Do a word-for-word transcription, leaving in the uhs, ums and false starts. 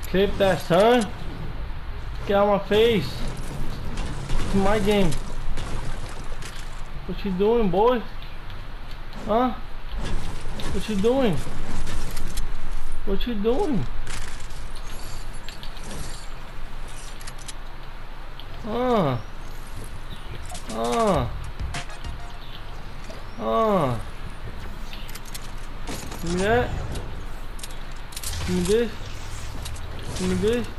Clip that, son. Get out my face. It's my game. What you doing, boy? Huh? What you doing? What you doing? Uh. Uh. Uh. Give me that. Give me this. Give me this.